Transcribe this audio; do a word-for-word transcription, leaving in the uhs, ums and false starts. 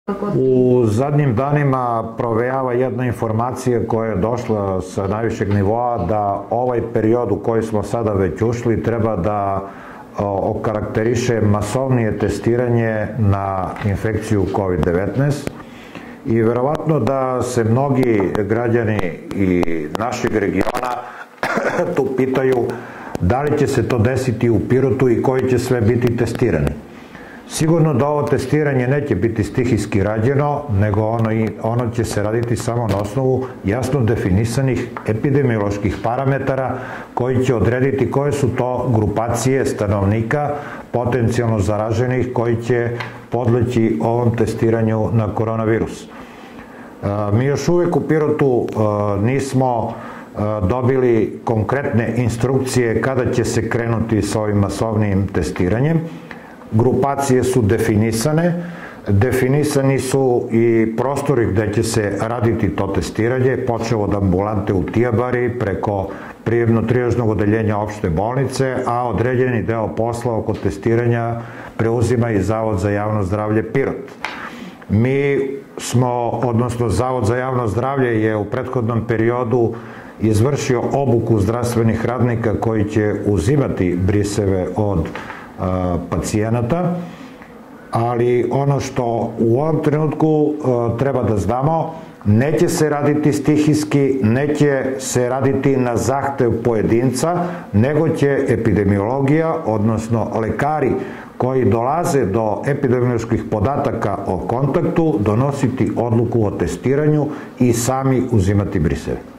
U zadnjim danima provejava jedna informacija koja je došla sa najvišeg nivoa da ovaj period u koji smo sada već ušli treba da okarakteriše masovnije testiranje na infekciju kovid devetnaest i verovatno da se mnogi građani i našeg regiona tu pitaju da li će se to desiti u Pirotu i koji će sve biti testirani. Sigurno da ovo testiranje neće biti stihijski rađeno, nego ono, ono će se raditi samo na osnovu jasno definisanih epidemioloških parametara koji će odrediti koje su to grupacije stanovnika potencijalno zaraženih koji će podleći ovom testiranju na koronavirus. Mi još uvek u Pirotu nismo dobili konkretne instrukcije kada će se krenuti sa ovim masovnim testiranjem. Grupacije su definisane, definisani su i prostori gde će se raditi to testiranje, počeo od ambulante u Tijabari preko prijemno-trijažnog odeljenja opšte bolnice, a određeni deo posla oko testiranja preuzima i Zavod za javno zdravlje Pirot. Mi smo, odnosno Zavod za javno zdravlje je u prethodnom periodu izvršio obuku zdravstvenih radnika koji će uzimati briseve od pacijenata, ali ono što u ovom trenutku treba da znamo, neće se raditi stihijski, neće se raditi na zahtev pojedinca, nego će epidemiologija, odnosno lekari koji dolaze do epidemioloških podataka o kontaktu donositi odluku o testiranju i sami uzimati briseve.